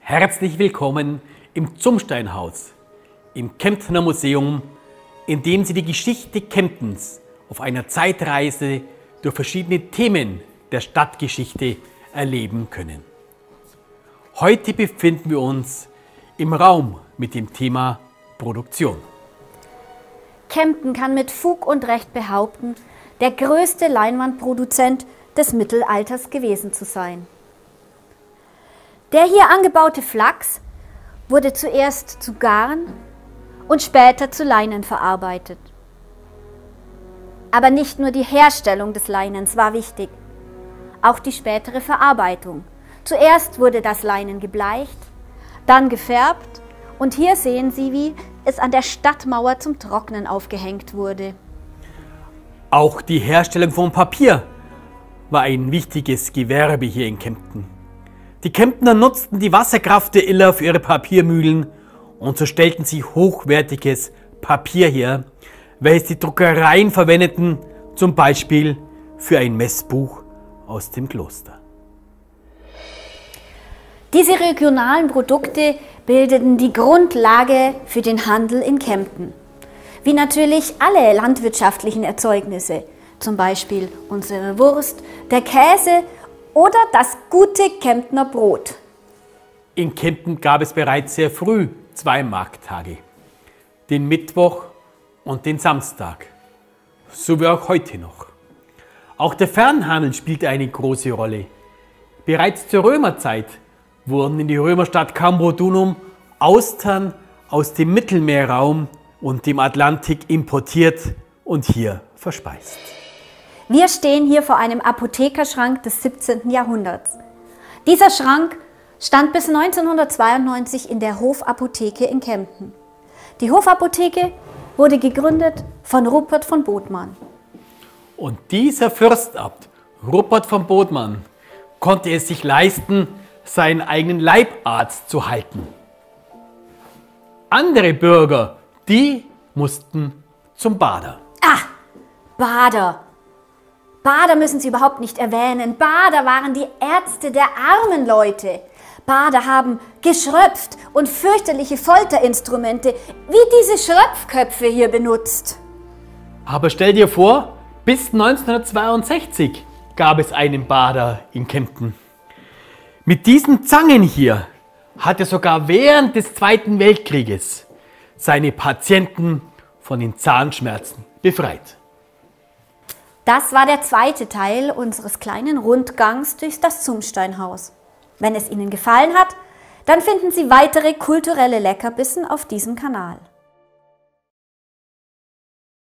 Herzlich willkommen im Zumsteinhaus, im Kemptner Museum, in dem Sie die Geschichte Kemptens auf einer Zeitreise durch verschiedene Themen der Stadtgeschichte erleben können. Heute befinden wir uns im Raum mit dem Thema Produktion. Kempten kann mit Fug und Recht behaupten, der größte Leinwandproduzent des Mittelalters gewesen zu sein. Der hier angebaute Flachs wurde zuerst zu Garn und später zu Leinen verarbeitet. Aber nicht nur die Herstellung des Leinens war wichtig, auch die spätere Verarbeitung. Zuerst wurde das Leinen gebleicht, dann gefärbt und hier sehen Sie, wie es an der Stadtmauer zum Trocknen aufgehängt wurde. Auch die Herstellung von Papier war ein wichtiges Gewerbe hier in Kempten. Die Kemptner nutzten die Wasserkraft der Iller für ihre Papiermühlen und so stellten sie hochwertiges Papier her, welches die Druckereien verwendeten, zum Beispiel für ein Messbuch aus dem Kloster. Diese regionalen Produkte bildeten die Grundlage für den Handel in Kempten, wie natürlich alle landwirtschaftlichen Erzeugnisse, zum Beispiel unsere Wurst, der Käse oder das gute Kemptner Brot. In Kempten gab es bereits sehr früh zwei Markttage, den Mittwoch und den Samstag, so wie auch heute noch. Auch der Fernhandel spielte eine große Rolle. Bereits zur Römerzeit wurden in die Römerstadt Cambrodunum Austern aus dem Mittelmeerraum und dem Atlantik importiert und hier verspeist. Wir stehen hier vor einem Apothekerschrank des 17. Jahrhunderts. Dieser Schrank stand bis 1992 in der Hofapotheke in Kempten. Die Hofapotheke wurde gegründet von Rupert von Bothmann. Und dieser Fürstabt, Rupert von Bothmann, konnte es sich leisten, seinen eigenen Leibarzt zu halten. Andere Bürger, die mussten zum Bader. Ah, Bader! Bader müssen Sie überhaupt nicht erwähnen. Bader waren die Ärzte der armen Leute. Bader haben geschröpft und fürchterliche Folterinstrumente wie diese Schröpfköpfe hier benutzt. Aber stell dir vor, bis 1962 gab es einen Bader in Kempten. Mit diesen Zangen hier hat er sogar während des Zweiten Weltkrieges seine Patienten von den Zahnschmerzen befreit. Das war der zweite Teil unseres kleinen Rundgangs durch das Zumsteinhaus. Wenn es Ihnen gefallen hat, dann finden Sie weitere kulturelle Leckerbissen auf diesem Kanal.